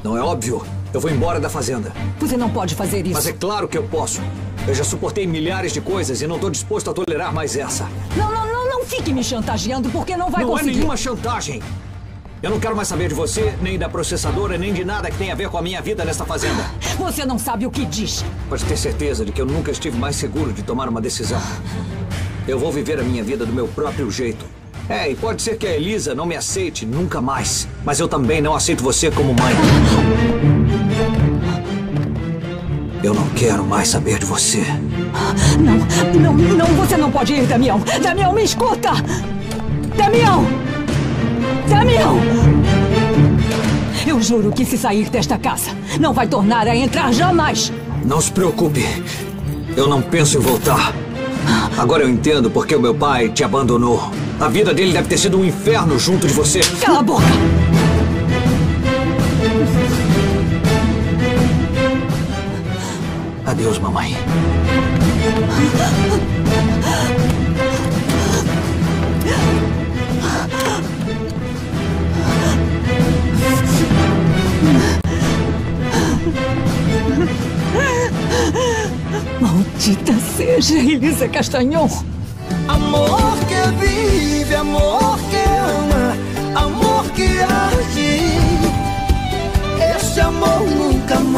Não é óbvio? Eu vou embora da fazenda. Você não pode fazer isso. Mas é claro que eu posso. Eu já suportei milhares de coisas e não estou disposto a tolerar mais essa. Não fique me chantageando, porque não vai conseguir. Não é nenhuma chantagem. Eu não quero mais saber de você, nem da processadora, nem de nada que tenha a ver com a minha vida nesta fazenda. Você não sabe o que diz. Pode ter certeza de que eu nunca estive mais seguro de tomar uma decisão. Eu vou viver a minha vida do meu próprio jeito. E pode ser que a Elisa não me aceite nunca mais. Mas eu também não aceito você como mãe. Eu não quero mais saber de você. Não, você não pode ir, Damião. Damião, me escuta! Damião! Damião! Eu juro que se sair desta casa, não vai tornar a entrar jamais. Não se preocupe. Eu não penso em voltar. Agora eu entendo porque o meu pai te abandonou. A vida dele deve ter sido um inferno junto de você. Cala a boca! Adeus, mamãe. Maldita seja, Elisa Castanhon. Amor que vive, amor que ama, amor que arde. Esse amor nunca morre.